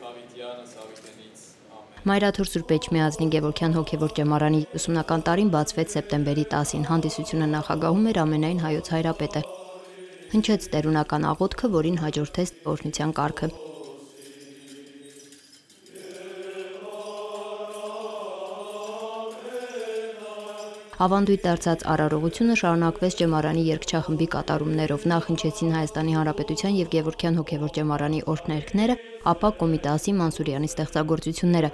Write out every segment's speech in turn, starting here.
Մայրաթուր Սուրբ Էջմիածնի Գևորգյան հոգևոր ճեմարանի ուսումնական տարին բացվեց սեպտեմբերի 10-ին, հանդիսությունը նախագահում էր ամենայն հայոց հայրապետը։ Հնչեց տերունական աղոթքը, որին հաջորդեց օրհնության կարգը։ Ավանդույթ դարձած արարողությունը շարունակվեց ճեմարանի երգչախմբի կատարումներով։ Նախ հնչեցին Հայաստանի Հանրապետության եւ Գևորգյան հոգևոր ճեմարանի օրհներգները, ապա Կոմիտասի Մանսուրյանի ստեղծագործությունները։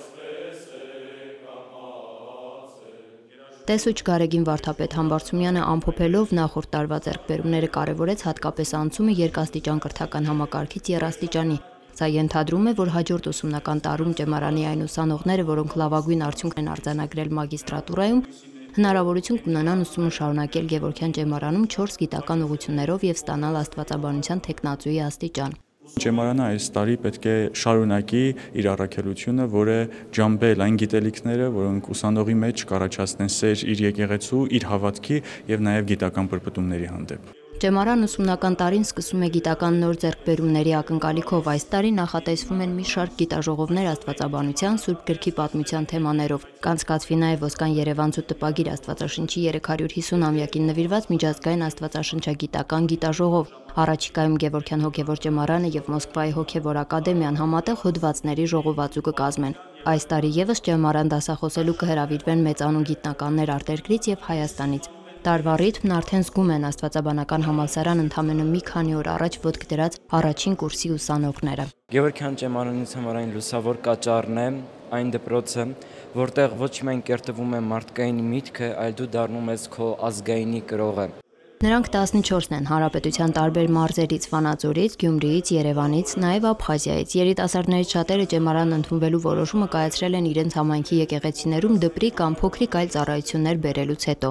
Տեսուչ Գարեգին Վարդապետ Համբարձումյանը ամփոփելով նախորդ տարվա ձեռքբերումները կարևորեց հատկապես անցումը երկաստիճան կրթական համակարգից եռաստիճանի։ Սա ենթադրում է, որ հաջորդ ուսումնական տարում ճեմարանի այն ուսանողները, որոնք լավագույն արդյունք են արձանագրել մագիստրատուրայում, հնարավորություն կունենան ուսումը շարունակել Գևորգյան ճեմարանում 4 գիտական ուղղություններով եւ ստանալ աստվածաբանության թեկնածուի աստիճան։ Ճեմարանը այս տարի պետք է շարունակի իր առաքելությունը, որը ջամբել այն գիտելիքները, որոնք ուսանողի մեջ կառաջացնեն սեր իր եկեղեցու, իր հավատքի եւ նաեւ գիտական պրպտումների հանդեպ։ Ճեմարան ուսումնական տարին սկսում է գիտական նոր ձեռքբերումների ակնկալիքով։ Այս տարի նախատեսվում են մի շարք գիտաժողովներ աստվածաբանության, Սուրբ գրքի պատմության թեմաներով։ Կանցկացվի նաև Ոսկան Երևանցու տպագիր Աստվածաշնչի 350-ամյակին նվիրված միջազգային աստվածաշնչագիտական գիտաժողով։ Առաջիկայում Գևորգյան հոգևոր ճեմարանը եւ Մոսկվայի հոգևոր ակադեմիան համատեղ հոդվածների ժողովածու կկազմեն։ Այս տարի եւս ճեմարան դասախոսելու կհրավիրվեն մեծանուն գիտնականներ արտերկրից եւ Հայաստանից։ Տարվա ռիթմն արդեն զգում են Աստվածաբանական համալսարան ընդամենը մի քանի օր առաջ ոտք դրած առաջին կուրսի ուսանողները։ Գևորգյան ճեմարանից համար այն լուսավոր կաճառն է, այն դպրոցը, որտեղ ոչ միայն կերտվում է մարդկային միտքը, այլ դու դառնում ես քո ազգայինի կրողը։ Նրանք 14-ն են հանրապետության տարբեր մարզերից՝ Վանաձորից, Գյումրիից, Երևանից, նաև Աբխազիայից։ Երիտասարդներից շատերը ճեմարան ընդունվելու որոշումը կայացրել են իրենց համայնքի եկեղեցիներում դպրի կամ փոքրիկ այլ ծառայություններ բերելուց հետո։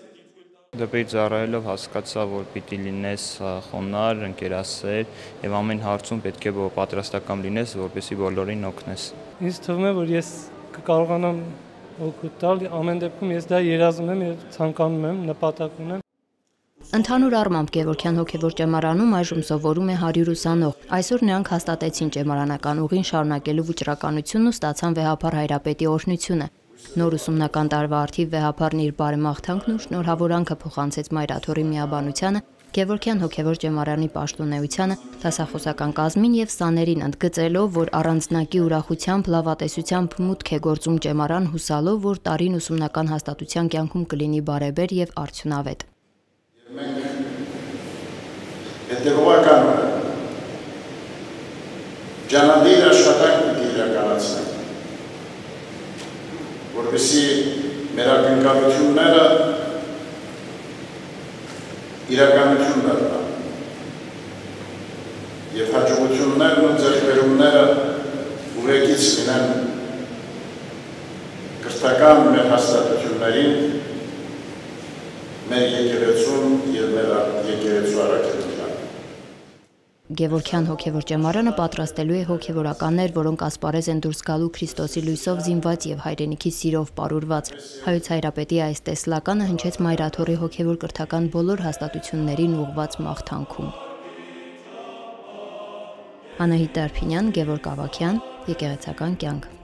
Դպրի ծառայելով հասկացա, որ պիտի լինես խոնարհ, ընկերասեր եւ ամեն հարցում պետք է պատրաստական լինես, որպեսզի բոլորին օգնես։ Ինձ թվում է, որ ես կկարողանամ օգուտ տալ, ամեն դեպքում ես դա երազում եմ եւ ցանկանում եմ, նպատակ ունեմ։ Ընդհանուր առմամբ Գևորգյան հոգևոր ճեմարանում այժմ սովորում է 100 ուսանող։ Այսօր նրանք հաստատեցին ճեմարանական ուղին շարունակելու վճռականությունն ու ստացան վեհափառ հայրապետի օրհնությունը։ Նոր ուսումնական տարվա արդիվ վեհափառն իր բարեմաղթանքն ու շնորհավորանքը փոխանցեց Մայրաթորի միաբանությանը, Գևորգյան հոգևոր ճեմարանի պաշտոնեությանը, դասախոսական կազմին եւ սաներին, ընդգծելով, որ առանձնակի ուրախությամբ, լավատեսությամբ մուտք է գործում ճեմարան, հուսալով, որ տարին ուսումնական հաստատության կյանքում կլինի բարեբեր եւ արդյունավետ։ Մենք հետևողական ջանադիր աշխատանք պիտի իրականացնենք, որպեսզի մեր ակնկալությունները իրականություն դառնան եւ հաջողություններն ու ձեռքբերումները ուղեկից լինեն կրթական մեր հաստատություններին, մեր եկեղեցուն եւ մեր եկեղեցու առաքելության։ Գևորգյան հոգևոր ճեմարանը պատրաստելու է հոգևորականներ, որոնք ասպարեզ են դուրս գալու Քրիստոսի լույսով զինված եւ հայրենիքի սիրով պարուրված։ Հայոց հայրապետի այս տեսլականը հնչեց Մայրաթորի հոգևոր կրթական բոլոր հաստատություններին ուղղված մաղթանքում։ Անահիտ Դարփինյան, Գևորգ Ավագյան, Եկեղեցական կյանք։